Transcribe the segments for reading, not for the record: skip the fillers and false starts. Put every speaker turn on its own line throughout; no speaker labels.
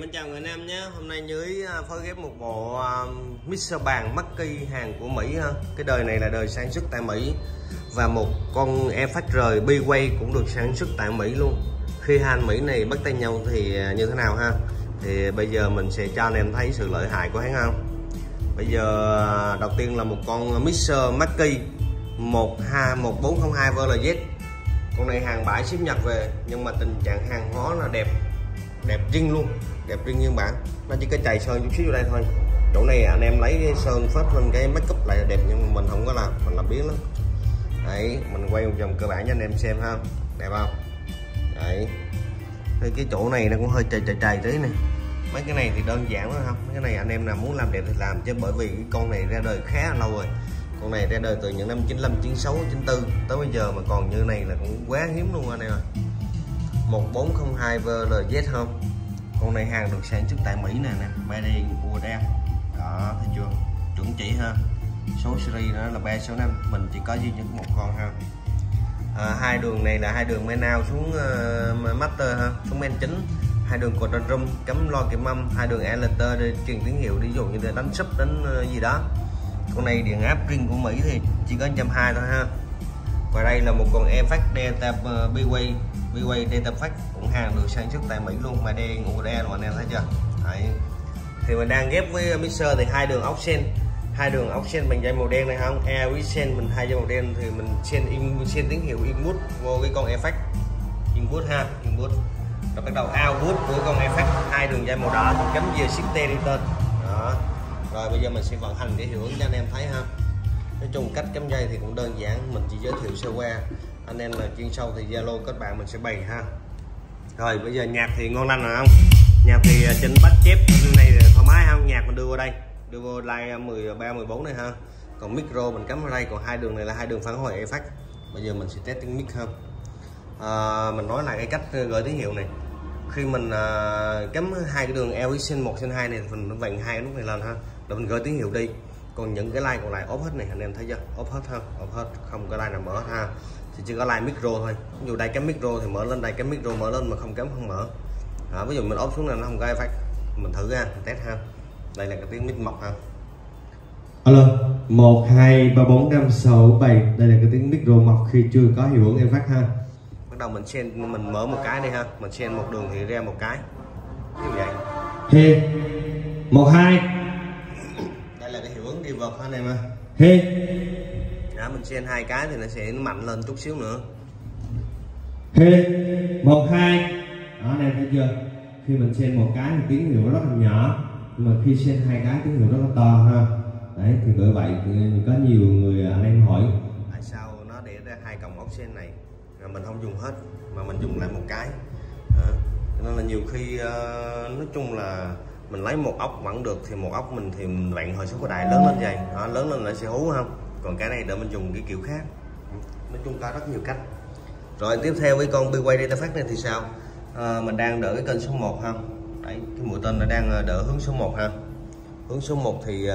Mến chào người anh em nhé. Hôm nay Nhới phối ghép một bộ mixer bàn Mackie hàng của Mỹ ha. Cái đời này là đời sản xuất tại Mỹ. Và một con FXR B-Way cũng được sản xuất tại Mỹ luôn. Khi hai anh Mỹ này bắt tay nhau thì như thế nào ha. Thì bây giờ mình sẽ cho anh em thấy sự lợi hại của hắn không. Bây giờ đầu tiên là một con mixer Mackie 1402 VLZ. Con này hàng bãi ship Nhật về, nhưng mà tình trạng hàng hóa là đẹp riêng luôn, đẹp riêng như bản. Nó chỉ có chày sơn chút xíu vô đây thôi. Chỗ này anh em lấy sơn phết lên cái make up lại là đẹp, nhưng mà mình không có làm, mình làm biến lắm. Đấy, mình quay một vòng cơ bản cho anh em xem ha, đẹp không? Đấy, cái chỗ này nó cũng hơi chày tí này. Mấy cái này thì đơn giản lắm không? Mấy cái này anh em nào muốn làm đẹp thì làm, chứ bởi vì cái con này ra đời khá là lâu rồi. Con này ra đời từ những năm 95, 96, 94 tới bây giờ mà còn như này là cũng quá hiếm luôn anh em ơi. 1402 VLZ không? Con này hàng được sản xuất tại Mỹ nè nè, Made in USA. Đó, thấy chưa? Chuẩn chỉ ha. Số series đó là 365, mình chỉ có duy nhất một con ha. Hai đường này là hai đường main out xuống master ha, xuống main chính. Hai đường control room cắm loa kiểm âm, hai đường alter để truyền tín hiệu, ví dụ như để đánh sub đánh gì đó. Con này điện áp riêng của Mỹ thì chỉ có 120 thôi ha. Và đây là một con FX Delta B-Way Delta Fax, cũng hàng được sản xuất tại Mỹ luôn, mà đen USA rồi anh em thấy chưa? Đấy. Thì mình đang ghép với mixer thì hai đường ốc sen bằng dây màu đen này không? Air with sen mình hai dây màu đen thì mình sen tín hiệu input vô cái con FX input ha, input. Rồi bắt đầu output của con FX hai đường dây màu đỏ cắm về system đi tên. Đó. Rồi bây giờ mình sẽ vận hành để hiệu ứng cho anh em thấy ha. Nói chung cách cắm dây thì cũng đơn giản, mình chỉ giới thiệu sơ qua. Anh em là chuyên sâu thì Zalo kết bạn mình sẽ bày ha. Rồi bây giờ nhạc thì ngon lành rồi không? Nhạc thì trên bắt chép này thoải mái không? Nhạc mình đưa vào đây, đưa vô line 13, 14 này ha. Còn micro mình cắm vào đây, còn hai đường này là hai đường phản hồi effect. Bây giờ mình sẽ test tiếng mic ha. Mình nói lại cái cách gửi tín hiệu này. Khi mình cắm hai cái đường LX 1 trên 2 này thì mình vặn hai nút này lên ha, rồi mình gửi tín hiệu đi. Còn những cái line còn lại off hết này, anh em thấy chưa? Off hết ha, off hết, không có line nào mở ha. Thì chỉ có line micro thôi. Ví dụ đây cắm micro thì mở lên, đây cắm micro mở lên, mà không cắm không mở. Ví dụ mình off xuống là nó không có effect. Mình thử ra, mình test ha. Đây là cái tiếng mic mọc ha.
Alo, 1 2 3 4 5 6 7. Đây là cái tiếng micro mọc khi chưa có hiệu ứng effect ha.
Bắt đầu mình mở một cái đi ha, mình sen một đường thì ra một cái. Như vậy.
Hey 1 2.
Đây là cái hiệu ứng reverb anh em ơi.
Hey.
Đó, mình sen hai cái thì nó sẽ mạnh lên chút xíu nữa.
Hey 1 2. Đó anh em thấy chưa? Khi mình sen một cái thì tiếng hiệu rất là nhỏ, nhưng mà khi sen hai cái tiếng hiệu rất là to ha. Đấy thì bởi vậy có nhiều người anh em hỏi
tại sao nó để ra hai cổng ốc sen này mà mình không dùng hết mà mình dùng lại một cái. Nên là nhiều khi nói chung là mình lấy một ốc vẫn được, thì một ốc mình thì mình vặn hồi số có đại lớn lên vậy đó, lớn lên lại sẽ hú không. Còn cái này để mình dùng cái kiểu khác. Nói chung có rất nhiều cách. Rồi tiếp theo với con B-Way Delta Fax này thì sao? Mình đang đỡ cái kênh số 1 ha. Đấy, cái mũi tên nó đang đỡ hướng số 1 ha. Hướng số 1 thì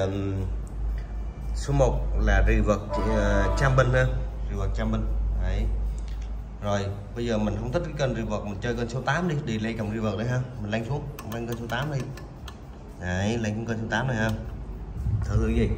số 1 là reverb jumping ha, reverb jumping. Đấy. Rồi bây giờ mình không thích cái kênh reverb, mình chơi kênh số 8 đi, delay cầm reverb đấy ha. Mình lên xuống, lên kênh số 8 đi. Đấy, lên kênh số 8 này ha. Thử cái gì?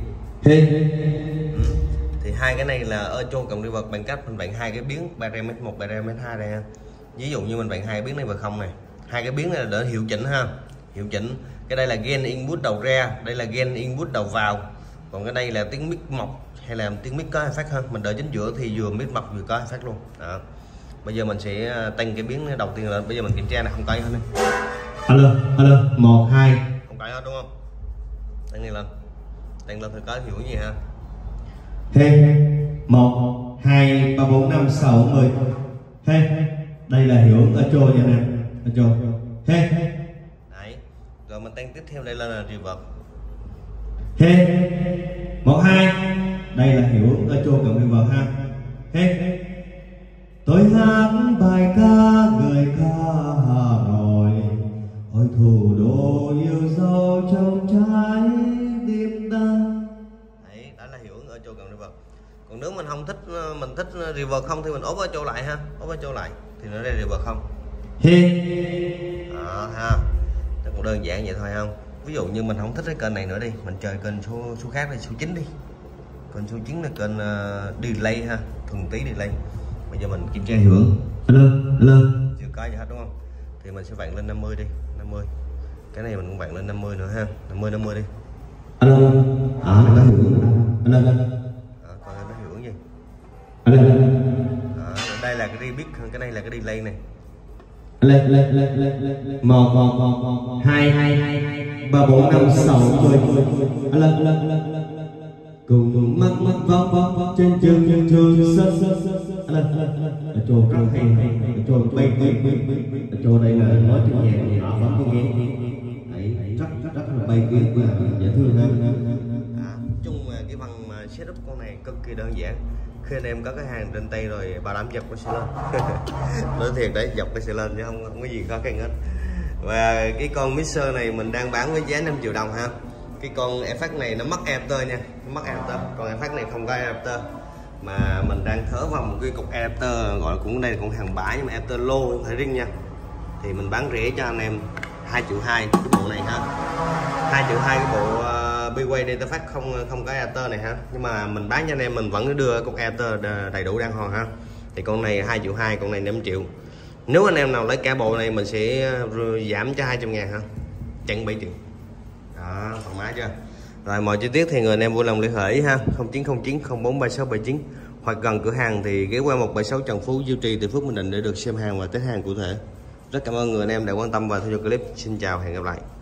Thì hai cái này là echo cầm reverb bằng cách mình vặn hai cái biến parameter 1, parameter 2 đây ha. Ví dụ như mình vặn hai biến này vào không này. Hai cái biến này là để hiệu chỉnh ha. Hiệu chỉnh. Cái đây là gain input đầu ra, đây là gain input đầu vào. Còn cái đây là tiếng mic mọc hay là tiếng mic có effect hơn. Mình đợi chính giữa thì vừa mic mọc vừa có effect luôn. Đó. Bây giờ mình sẽ tăng cái biến đầu tiên lên. Bây giờ mình kiểm tra là không cay hết đi.
Alo 1 2.
Không cay hết đúng không? Tăng này lên. Tăng lên thì có hiểu gì ha.
Hey 1 2 3 4 5 6 10. Hey. Đây là hiệu ứng echo nha anh em. Echo. Hey.
Đấy. Rồi mình tăng tiếp theo đây là reverb.
Hey 1 2. Đây là hiệu ứng echo cộng reverb ha. Hey. Tôi hát bài ca người ca Hà Nội, ôi thủ đô yêu dấu trong trái tim ta.
Đấy, đó là hiệu ứng echo cộng reverb. Còn nếu mình không thích, mình thích reverb không thì mình ốp echo lại ha, ốp echo lại thì nó ra reverb không.
Hey.
Đó ha. Cũng đơn giản vậy thôi không. Ví dụ như mình không thích cái kênh này nữa đi, mình chơi kênh số khác đi, số 9 đi. Kênh số 9 là kênh delay ha, thuần tí delay. Bây giờ mình kiểm tra hiệu ứng.
Alo.
Chưa có gì hết đúng không? Thì mình sẽ vặn lên 50 đi, 50. Cái này mình cũng vặn lên 50 nữa ha, 50 đi.
Alo. Nó hiệu ứng. Alo.
Còn nó hiệu ứng gì?
Alo.
Đây là cái repeat, cái này là cái delay này.
Một 2 3 4 5 6 cùng mắt vóc trên trường sân ở chỗ hay ở chỗ bay ở chỗ đây là nói tiếng nhẹ nhỏ vẫn có nghe ấy rất là bay kia và dễ thương hơn.
Chung cái phần mà setup con này cực kỳ đơn giản. Khi anh em có cái hàng trên tay rồi bảo đảm dập nó sẽ lên. Nói thiệt đấy, dập nó sẽ lên chứ không có gì khó khăn hết. Và cái con mixer này mình đang bán với giá 5 triệu đồng ha. Cái con effect này nó mất adapter nha, nó mất adapter. Còn effect này không có adapter, mà mình đang thở vào một cái cục adapter, gọi là cũng đây là con hàng bãi nhưng mà adapter lô không phải ring nha. Thì mình bán rẻ cho anh em 2,2 triệu cái bộ này ha. 2,2 triệu cái bộ B-Way Datafax không có adapter này ha. Nhưng mà mình bán cho anh em mình vẫn đưa cục adapter đầy đủ đàng hoàng ha. Thì con này 2,2 triệu, con này 5 triệu. Nếu anh em nào lấy cả bộ này mình sẽ giảm cho 200.000 ha, chẳng 7 triệu. Đó, thoải mái chưa? Rồi mọi chi tiết thì người anh em vui lòng liên hệ ha, 0909 043679 hoặc gần cửa hàng thì ghé qua 176 Trần Phú, Diêu Trì, Từ Phước, Bình Định để được xem hàng và test hàng cụ thể. Rất cảm ơn người anh em đã quan tâm và theo dõi clip. Xin chào, hẹn gặp lại.